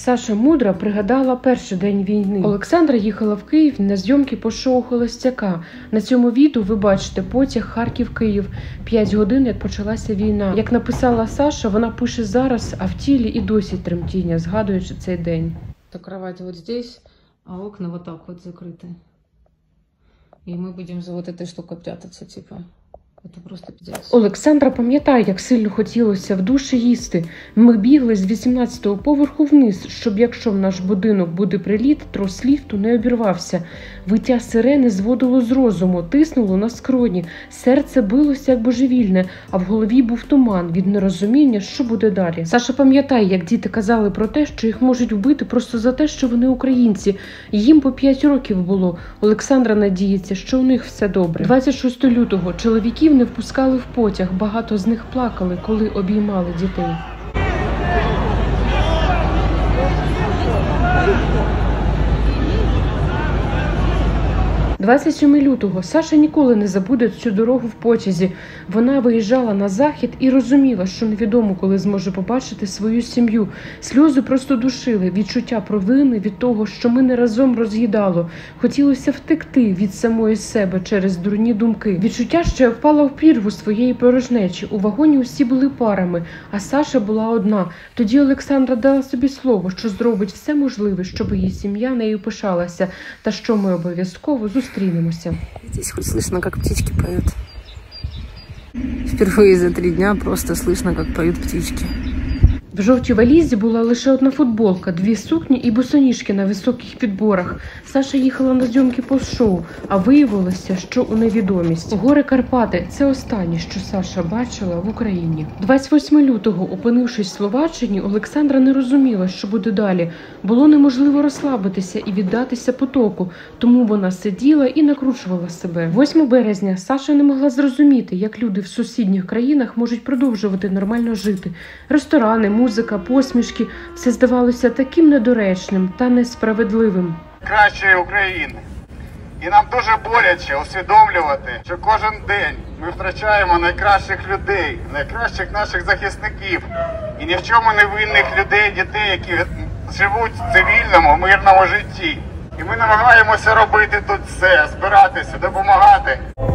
Саша мудро пригадала перший день війни. Олександра їхала в Київ на зйомки по шоу «Холостяка». На цьому відео ви бачите потяг Харків-Київ. 5 годин, як почалася війна. Як написала Саша, вона пише зараз, а в тілі і досі тремтіння, згадуючи цей день. Кровать вот здесь, а окна вот так вот закрыты. И мы будем за вот этой штукой прятаться, типа. Це просто піздець. Олександра пам'ятає, як сильно хотілося в душі їсти. Ми бігли з 18-го поверху вниз, щоб якщо в наш будинок буде приліт, трос ліфту не обірвався. Виття сирени зводило з розуму, тиснуло на скроні. Серце билося як божевільне, а в голові був туман від нерозуміння, що буде далі. Саша пам'ятає, як діти казали про те, що їх можуть вбити просто за те, що вони українці. Їм по 5 років було. Олександра надіється, що у них все добре. 26 лютого чоловіків не впускали в потяг, багато з них плакали, коли обіймали дітей. 27 лютого. Саша ніколи не забуде цю дорогу в потязі. Вона виїжджала на захід і розуміла, що невідомо, коли зможе побачити свою сім'ю. Сльози просто душили, відчуття провини від того, що ми не разом роз'їдало. Хотілося втекти від самої себе через дурні думки. Відчуття, що я впала в прірву своєї порожнечі. У вагоні усі були парами, а Саша була одна. Тоді Олександра дала собі слово, що зробить все можливе, щоб її сім'я нею пишалася, та що ми обов'язково зустрінемося. Здесь хоть слышно, как птички поют. Впервые за 3 дня просто слышно, как поют птички. В жовтій валізі була лише одна футболка, 2 сукні і босоніжки на високих підборах. Саша їхала на зйомки пост-шоу, а виявилося, що у невідомість. Гори Карпати – це останнє, що Саша бачила в Україні. 28 лютого, опинившись в Словаччині, Олександра не розуміла, що буде далі. Було неможливо розслабитися і віддатися потоку, тому вона сиділа і накручувала себе. 8 березня Саша не могла зрозуміти, як люди в сусідніх країнах можуть продовжувати нормально жити. Ресторани, музика, посмішки – все здавалося таким недоречним та несправедливим. Кращої України. І нам дуже боляче усвідомлювати, що кожен день ми втрачаємо найкращих людей, найкращих наших захисників і ні в чому не винних людей, дітей, які живуть в цивільному, мирному житті. І ми намагаємося робити тут все, збиратися, допомагати.